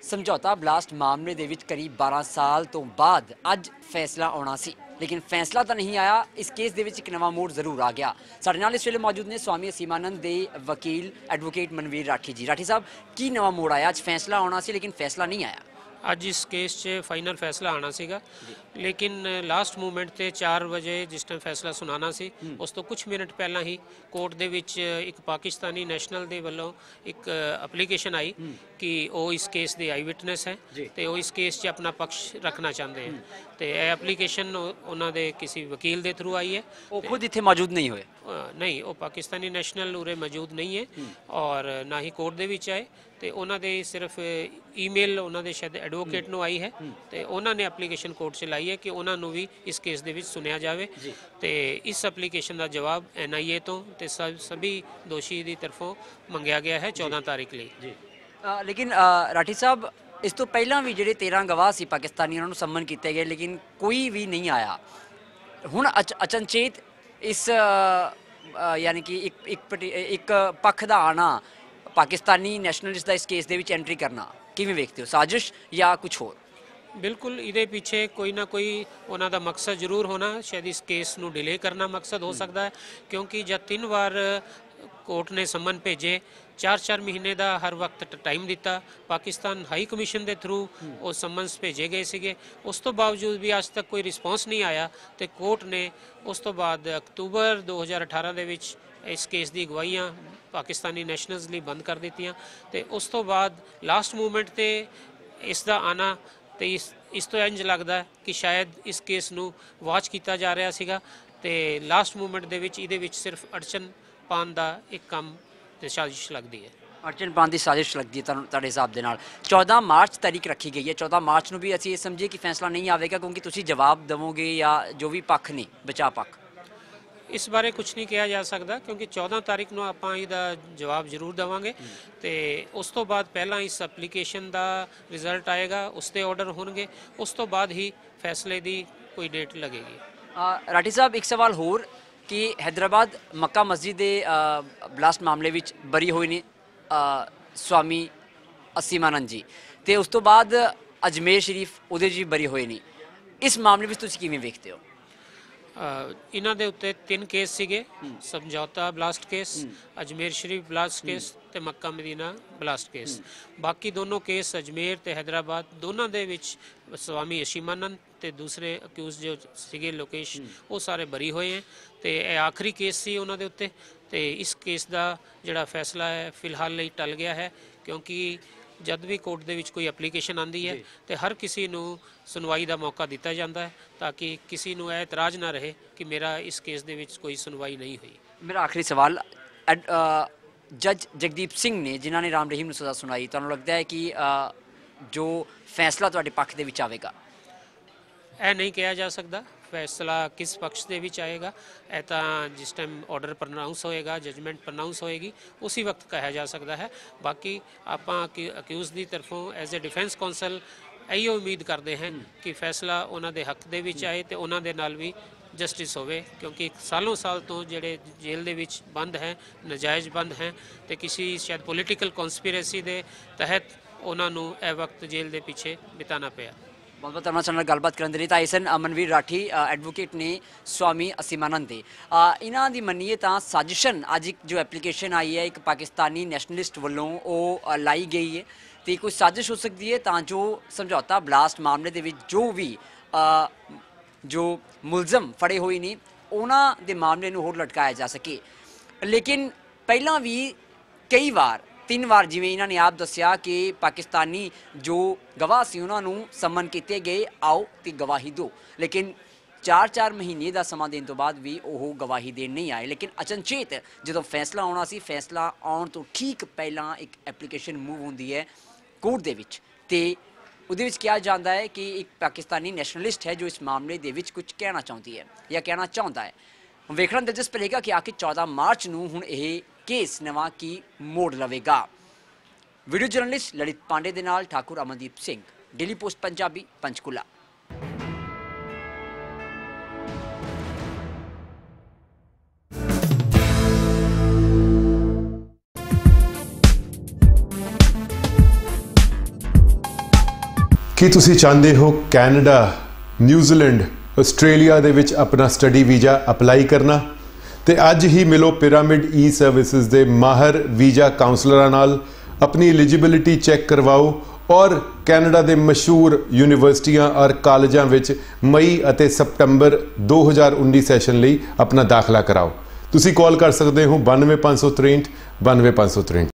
ਸਮਝੌਤਾ ਬਲਾਸਟ ਮਾਮਲੇ ਦੇ ਵਿੱਚ ਕਰੀਬ 12 ਸਾਲ ਤੋਂ ਬਾਅਦ ਅੱਜ ਫੈਸਲਾ ਆਉਣਾ ਸੀ, ਲੇਕਿਨ ਫੈਸਲਾ ਤਾਂ ਨਹੀਂ ਆਇਆ। ਇਸ ਕੇਸ ਦੇ ਵਿੱਚ ਇੱਕ ਨਵਾਂ ਮੋੜ ਜ਼ਰੂਰ ਆ ਗਿਆ। ਸਾਡੇ ਨਾਲ ਇਸ ਵੇਲੇ ਮੌਜੂਦ ਨੇ ਸਵਾਮੀ ਅਸੀਮਾਨੰਦ ਦੇ ਵਕੀਲ ਐਡਵੋਕੇਟ ਮਨਵੀਰ ਰਾਠੀ ਜੀ। ਰਾਠੀ ਸਾਹਿਬ, ਕੀ ਨਵਾਂ ਮੋੜ ਆਇਆ? ਅੱਜ ਫੈਸਲਾ ਆਉਣਾ ਸੀ ਲੇਕਿਨ ਫੈਸਲਾ ਨਹੀਂ ਆਇਆ। ਅੱਜ ਇਸ ਕੇਸ 'ਚ ਫਾਈਨਲ ਫੈਸਲਾ ਆਣਾ ਸੀਗਾ, ਲੇਕਿਨ ਲਾਸਟ ਮੂਮੈਂਟ ਤੇ 4 ਵਜੇ ਜਿਸ ਟਾਈਮ ਫੈਸਲਾ ਸੁਣਾਉਣਾ ਸੀ ਉਸ ਤੋਂ ਕੁਝ ਮਿੰਟ ਪਹਿਲਾਂ ਹੀ ਕੋਰਟ ਦੇ ਵਿੱਚ ਇੱਕ ਪਾਕਿਸਤਾਨੀ ਨੈਸ਼ਨਲ ਦੇ ਵੱਲੋਂ ਇੱਕ ਐਪਲੀਕੇਸ਼ਨ ਆਈ ਕਿ ਉਹ ਇਸ ਕੇਸ ਦੇ ਆਈ ਵਿਟਨੈਸ ਹੈ ਤੇ ਉਹ ਇਸ ਕੇਸ 'ਚ ਆਪਣਾ ਪਕਸ਼ ਰੱਖਣਾ ਚਾਹੁੰਦੇ ਹਨ। ਤੇ ਇਹ ਐਪਲੀਕੇਸ਼ਨ ਉਹਨਾਂ ਦੇ ਕਿਸੇ ਵਕੀਲ ਦੇ ਥਰੂ ਆਈ ਹੈ। ਉਹ ਖੁਦ ਇੱਥੇ ਮੌਜੂਦ ਨਹੀਂ ਹੋਏ? ਨਹੀਂ, ਉਹ ਪਾਕਿਸਤਾਨੀ ਨੈਸ਼ਨਲ ਉਰੇ ਮੌਜੂਦ ਨਹੀਂ ਹੈ ਔਰ ਨਾ ਹੀ ਕੋਰਟ ਦੇ ਵਿੱਚ ਆਏ। ਤੇ ਉਹਨਾਂ ਦੇ ਸਿਰਫ ਈਮੇਲ ਉਹਨਾਂ ਦੇ ਸ਼ਾਇਦ ਐਡਵੋਕੇਟ ਨੂੰ ਆਈ ਹੈ ਤੇ ਉਹਨਾਂ ਨੇ ਐਪਲੀਕੇਸ਼ਨ ਕੋਰਟ 'ਚ ਲਾਈ ਹੈ ਕਿ ਉਹਨਾਂ ਨੂੰ ਵੀ ਇਸ ਕੇਸ ਦੇ ਵਿੱਚ ਸੁਣਿਆ ਜਾਵੇ। ਤੇ ਇਸ ਐਪਲੀਕੇਸ਼ਨ ਦਾ ਜਵਾਬ NIA ਤੋਂ ਤੇ ਸਭੀ ਦੋਸ਼ੀ ਦੀ ਤਰਫੋਂ ਮੰਗਿਆ ਗਿਆ ਹੈ 14 ਤਾਰੀਖ ਲਈ। ਲੇਕਿਨ ਰਾਠੀ ਸਾਹਿਬ, ਇਸ ਤੋਂ ਪਹਿਲਾਂ ਵੀ ਜਿਹੜੇ 13 ਗਵਾਹ ਸੀ ਪਾਕਿਸਤਾਨੀ, ਉਹਨਾਂ ਨੂੰ ਸੰਮਨ ਕੀਤੇ ਗਏ ਲੇਕਿਨ ਕੋਈ ਵੀ ਨਹੀਂ ਆਇਆ। ਹੁਣ ਅਚਨਚੇਤ ਇਸ ਯਾਨੀ ਕਿ ਇੱਕ ਪੱਖ ਦਾ ਆਣਾ, ਪਾਕਿਸਤਾਨੀ ਨੈਸ਼ਨਲਿਸਟ ਦਾ ਇਸ ਕੇਸ ਦੇ ਵਿੱਚ ਐਂਟਰੀ ਕਰਨਾ, ਕਿਵੇਂ ਵੇਖਦੇ ਹੋ? ਸਾਜ਼ਿਸ਼ ਜਾਂ ਕੁਝ ਹੋਰ? ਬਿਲਕੁਲ, ਇਹਦੇ ਪਿੱਛੇ ਕੋਈ ਨਾ ਕੋਈ ਉਹਨਾਂ ਦਾ ਮਕਸਦ ਜ਼ਰੂਰ ਹੋਣਾ। ਸ਼ਾਇਦ ਇਸ ਕੇਸ ਨੂੰ ਡਿਲੇ ਕਰਨਾ ਮਕਸਦ ਹੋ ਸਕਦਾ ਹੈ, ਕਿਉਂਕਿ ਜਦ 3 ਵਾਰ ਕੋਰਟ ਨੇ ਸੰਮਨ ਭੇਜੇ, 4-4 ਮਹੀਨੇ ਦਾ ਹਰ ਵਕਤ ਟਾਈਮ ਦਿੱਤਾ, ਪਾਕਿਸਤਾਨ ਹਾਈ ਕਮਿਸ਼ਨ ਦੇ ਥਰੂ ਉਹ ਸੰਮਨਸ ਭੇਜੇ ਗਏ ਸੀਗੇ, ਉਸ ਤੋਂ ਬਾਵਜੂਦ ਵੀ ਅੱਜ ਤੱਕ ਕੋਈ ਰਿਸਪੌਂਸ ਨਹੀਂ ਆਇਆ। ਤੇ ਕੋਰਟ ਨੇ ਉਸ ਤੋਂ ਬਾਅਦ ਅਕਤੂਬਰ 2018 ਦੇ ਵਿੱਚ ਇਸ ਕੇਸ ਦੀ ਗਵਾਹੀਆਂ ਪਾਕਿਸਤਾਨੀ ਨੈਸ਼ਨਲਸ ਲਈ ਬੰਦ ਕਰ ਦਿੱਤੀਆਂ। ਤੇ ਉਸ ਤੋਂ ਬਾਅਦ ਲਾਸਟ ਮੂਮੈਂਟ ਤੇ ਇਸ ਦਾ ਆਣਾ ਤੇ ਇਸ ਤੋਂ ਇੰਜ ਲੱਗਦਾ ਕਿ ਸ਼ਾਇਦ ਇਸ ਕੇਸ ਨੂੰ ਵਾਚ ਕੀਤਾ ਜਾ ਰਿਹਾ ਸੀਗਾ ਤੇ ਲਾਸਟ ਮੂਮੈਂਟ ਦੇ ਵਿੱਚ ਇਹਦੇ ਵਿੱਚ ਸਿਰਫ ਅੜਚਨ ਪਾਉਣ ਦਾ ਇੱਕ ਕੰਮ ਤੇ ਸਾਜ਼ਿਸ਼ ਲੱਗਦੀ ਹੈ। ਅੜਚਨ ਪਾਉਣ ਦੀ ਸਾਜ਼ਿਸ਼ ਲੱਗਦੀ ਹੈ ਤੁਹਾਡੇ ਹਿਸਾਬ ਦੇ ਨਾਲ? 14 ਮਾਰਚ ਤਾਰੀਖ ਰੱਖੀ ਗਈ ਹੈ। 14 ਮਾਰਚ ਨੂੰ ਵੀ ਅਸੀਂ ਇਹ ਸਮਝੀਏ ਕਿ ਫੈਸਲਾ ਨਹੀਂ ਆਵੇਗਾ ਕਿਉਂਕਿ ਤੁਸੀਂ ਜਵਾਬ ਦੇਵੋਗੇ ਜਾਂ ਜੋ ਵੀ ਪੱਖ ਨੇ, ਬਚਾਅ ਪੱਖ? ਇਸ ਬਾਰੇ ਕੁਝ ਨਹੀਂ ਕਿਹਾ ਜਾ ਸਕਦਾ ਕਿਉਂਕਿ 14 ਤਾਰੀਖ ਨੂੰ ਆਪਾਂ ਇਹਦਾ ਜਵਾਬ ਜ਼ਰੂਰ ਦੇਵਾਂਗੇ ਤੇ ਉਸ ਤੋਂ ਬਾਅਦ ਪਹਿਲਾਂ ਇਸ ਐਪਲੀਕੇਸ਼ਨ ਦਾ ਰਿਜ਼ਲਟ ਆਏਗਾ, ਉਸ ਤੇ ਆਰਡਰ ਹੋਣਗੇ, ਉਸ ਤੋਂ ਬਾਅਦ ਹੀ ਫੈਸਲੇ ਦੀ ਕੋਈ ਡੇਟ ਲੱਗੇਗੀ। ਰਾਠੀ ਸਾਹਿਬ, ਇੱਕ ਸਵਾਲ ਹੋਰ ਕਿ ਹੈਦਰਾਬਾਦ ਮੱਕਾ ਮਸਜਿਦ ਦੇ ਬਲਾਸਟ ਮਾਮਲੇ ਵਿੱਚ ਬਰੀ ਹੋਏ ਨੇ ਸਵਾਮੀ ਅਸੀਮਾਨੰਦ ਜੀ, ਤੇ ਉਸ ਤੋਂ ਬਾਅਦ ਅਜਮੇਰ ਸ਼ਰੀਫ ਉਹਦੇ ਜੀ ਬਰੀ ਹੋਏ ਨੇ। ਇਸ ਮਾਮਲੇ ਵਿੱਚ ਤੁਸੀਂ ਕਿਵੇਂ ਵੇਖਦੇ ਹੋ? ਇਹਨਾਂ ਦੇ ਉੱਤੇ 3 ਕੇਸ ਸੀਗੇ, Samjhauta blast case, Ajmer Sharif blast case ਤੇ ਮੱਕਾ ਮਦੀਨਾ ਬਲਾਸਟ ਕੇਸ। ਬਾਕੀ ਦੋਨੋਂ ਕੇਸ ਅਜਮੇਰ ਤੇ ਹੈਦਰਾਬਾਦ ਦੋਨਾਂ ਦੇ ਵਿੱਚ ਸਵਾਮੀ ਅਸੀਮਾਨੰਦ ਤੇ ਦੂਸਰੇ ਅਕਿਊਜ਼ ਜੋ ਸੀਗੇ ਲੋਕੇਸ਼, ਉਹ ਸਾਰੇ ਬਰੀ ਹੋਏ ਹੈ ਤੇ ਇਹ ਆਖਰੀ ਕੇਸ ਸੀ ਉਹਨਾਂ ਦੇ ਉੱਤੇ। ਤੇ ਇਸ ਕੇਸ ਦਾ ਜਿਹੜਾ ਫੈਸਲਾ ਹੈ ਫਿਲਹਾਲ ਲਈ ਟਲ ਗਿਆ ਹੈ ਕਿਉਂਕਿ ਜਦ ਵੀ ਕੋਰਟ ਦੇ ਵਿੱਚ ਕੋਈ ਐਪਲੀਕੇਸ਼ਨ ਆਉਂਦੀ ਹੈ ਤੇ ਹਰ ਕਿਸੇ ਨੂੰ ਸੁਣਵਾਈ ਦਾ ਮੌਕਾ ਦਿੱਤਾ ਜਾਂਦਾ ਹੈ ਤਾਂ ਕਿ ਕਿਸੇ ਨੂੰ ਇਹ ਇਤਰਾਜ਼ ਨਾ ਰਹੇ ਕਿ ਮੇਰਾ ਇਸ ਕੇਸ ਦੇ ਵਿੱਚ ਕੋਈ ਸੁਣਵਾਈ ਨਹੀਂ ਹੋਈ। ਮੇਰਾ ਆਖਰੀ ਸਵਾਲ, ਜੱਜ ਜਗਦੀਪ ਸਿੰਘ ਨੇ ਜਿਨ੍ਹਾਂ ਨੇ ਰਾਮ ਰਹੀਮ ਨੂੰ ਸਜ਼ਾ ਸੁਣਾਈ, ਤੁਹਾਨੂੰ ਲੱਗਦਾ ਹੈ ਕਿ ਜੋ ਫੈਸਲਾ ਤੁਹਾਡੇ ਪੱਖ ਦੇ ਵਿੱਚ ਆਵੇਗਾ? ਇਹ ਨਹੀਂ ਕਿਹਾ ਜਾ ਸਕਦਾ ਫੈਸਲਾ ਕਿਸ ਪਕਸ਼ ਦੇ ਵਿੱਚ ਆਏਗਾ। ਇਹ ਤਾਂ ਜਿਸ ਟਾਈਮ ਆਰਡਰ ਪ੍ਰਨਾਊਂਸ ਹੋਏਗਾ, ਜਜਮੈਂਟ ਪ੍ਰਨਾਊਂਸ ਹੋਏਗੀ, ਉਸੇ ਵਕਤ ਕਿਹਾ ਜਾ ਸਕਦਾ ਹੈ। ਬਾਕੀ ਆਪਾਂ ਅਕਿਊਜ਼ ਦੀ ਤਰਫੋਂ ਐਜ਼ ਅ ਡਿਫੈਂਸ ਕੌਂਸਲ ਇਹੀ ਉਮੀਦ ਕਰਦੇ ਹਾਂ ਕਿ ਫੈਸਲਾ ਉਹਨਾਂ ਦੇ ਹੱਕ ਦੇ ਵਿੱਚ ਆਏ ਤੇ ਉਹਨਾਂ ਦੇ ਨਾਲ ਵੀ ਜਸਟਿਸ ਹੋਵੇ ਕਿਉਂਕਿ ਸਾਲੋਂ ਸਾਲ ਤੋਂ ਜਿਹੜੇ ਜੇਲ੍ਹ ਦੇ ਵਿੱਚ ਬੰਦ ਹੈ, ਨਜਾਇਜ਼ ਬੰਦ ਹੈ ਤੇ ਕਿਸੇ ਸ਼ਾਇਦ ਪੋਲੀਟੀਕਲ ਕਨਸਪੀਰੇਸੀ ਦੇ ਤਹਿਤ ਉਹਨਾਂ ਨੂੰ ਇਹ ਵਕਤ ਜੇਲ੍ਹ ਦੇ ਪਿੱਛੇ ਬਿਤਾਉਣਾ ਪਿਆ। ਬਹੁਤ ਬਹੁਤ ਧੰਨਵਾਦ ਸਾਡੇ ਨਾਲ ਗੱਲਬਾਤ ਕਰਨ ਦੇ ਲਈ। ਤਾਂ ਇਸਨ ਮਨਵੀਰ ਰਾਠੀ ਐਡਵੋਕੇਟ ਨੇ ਸਵਾਮੀ ਅਸੀਮਾਨੰਦ ਦੇ। ਇਹਨਾਂ ਦੀ ਮੰਨੀਏ ਤਾਂ ਸਾਜ਼ਿਸ਼ਨ ਅੱਜ ਇੱਕ ਜੋ ਐਪਲੀਕੇਸ਼ਨ ਆਈ ਹੈ ਇੱਕ ਪਾਕਿਸਤਾਨੀ ਨੈਸ਼ਨਲਿਸਟ ਵੱਲੋਂ ਉਹ ਲਾਈ ਗਈ ਹੈ ਤੇ ਕੋਈ ਸਾਜ਼ਿਸ਼ ਹੋ ਸਕਦੀ ਹੈ ਤਾਂ ਜੋ ਸਮਝੌਤਾ ਬਲਾਸਟ ਮਾਮਲੇ ਦੇ ਵਿੱਚ ਜੋ ਮੁਲਜ਼ਮ ਫੜੇ ਹੋਏ ਨੇ ਉਹਨਾਂ ਦੇ ਮਾਮਲੇ ਨੂੰ ਹੋਰ ਲਟਕਾਇਆ ਜਾ ਸਕੇ। ਲੇਕਿਨ ਪਹਿਲਾਂ ਵੀ ਕਈ ਵਾਰ 3 ਵਾਰ ਜਿਵੇਂ ਇਹਨਾਂ ਨੇ ਆਪ ਦੱਸਿਆ ਕਿ ਪਾਕਿਸਤਾਨੀ ਜੋ ਗਵਾਹ ਸੀ ਉਹਨਾਂ ਨੂੰ ਸੰਮਨ ਕੀਤੇ ਗਏ, ਆਓ ਤੇ ਗਵਾਹੀ ਦਿਓ, ਲੇਕਿਨ 4-4 ਮਹੀਨੇ ਦਾ ਸਮਾਂ ਦੇਣ ਤੋਂ ਬਾਅਦ ਵੀ ਉਹ ਗਵਾਹੀ ਦੇਣ ਨਹੀਂ ਆਏ। ਲੇਕਿਨ ਅਚਨਚੇਤ ਜਦੋਂ ਫੈਸਲਾ ਆਉਣਾ ਸੀ, ਫੈਸਲਾ ਆਉਣ ਤੋਂ ਠੀਕ ਪਹਿਲਾਂ ਇੱਕ ਐਪਲੀਕੇਸ਼ਨ ਮੂਵ ਹੁੰਦੀ ਹੈ ਕੋਰਟ ਦੇ ਵਿੱਚ ਤੇ ਉਹਦੇ ਵਿੱਚ ਕਿਹਾ ਜਾਂਦਾ ਹੈ ਕਿ ਇੱਕ ਪਾਕਿਸਤਾਨੀ ਨੈਸ਼ਨਲਿਸਟ ਹੈ ਜੋ ਇਸ ਮਾਮਲੇ ਦੇ ਵਿੱਚ ਕੁਝ ਕਹਿਣਾ ਚਾਹੁੰਦੀ ਹੈ ਜਾਂ ਕਹਿਣਾ ਚਾਹੁੰਦਾ ਹੈ। ਵੇਖਣਾ ਦਿਲਚਸਪ ਰਹੇਗਾ ਕਿ ਆਖਿਰ 14 ਮਾਰਚ ਨੂੰ ਹੁਣ ਇਹ ਕੇਸ ਨਵਾਂ ਕੀ ਮੋੜ ਲਵੇਗਾ। ਵੀਡੀਓ ਜਰਨਲਿਸਟ ਲਲਿਤ ਪਾਂਡੇ ਦੇ ਨਾਲ ਠਾਕੁਰ ਅਮਨਦੀਪ ਸਿੰਘ, ਡੇਲੀ ਪੋਸਟ ਪੰਜਾਬੀ, ਪੰਚਕੂਲਾ। ਕੀ ਤੁਸੀਂ ਚਾਹੁੰਦੇ ਹੋ ਕੈਨੇਡਾ, ਨਿਊਜ਼ੀਲੈਂਡ, ਆਸਟ੍ਰੇਲੀਆ ਦੇ ਵਿੱਚ ਆਪਣਾ ਸਟੱਡੀ ਵੀਜ਼ਾ ਅਪਲਾਈ ਕਰਨਾ? ਤੇ ਅੱਜ ਹੀ ਮਿਲੋ ਪਿਰਾਮਿਡ ਈ ਸਰਵਿਸਿਜ਼ ਦੇ ਮਾਹਰ ਵੀਜ਼ਾ ਕਾਉਂਸਲਰਾਂ ਨਾਲ, ਆਪਣੀ ਐਲੀਜੀਬਿਲਿਟੀ ਚੈੱਕ ਕਰਵਾਓ ਔਰ ਕੈਨੇਡਾ ਦੇ ਮਸ਼ਹੂਰ ਯੂਨੀਵਰਸਿਟੀਆਂ ਔਰ ਕਾਲਜਾਂ ਵਿੱਚ ਮਈ ਅਤੇ ਸਤੰਬਰ 2019 ਸੈਸ਼ਨ ਲਈ ਆਪਣਾ ਦਾਖਲਾ ਕਰਾਓ। ਤੁਸੀਂ ਕਾਲ ਕਰ ਸਕਦੇ ਹੋ 92563 92563।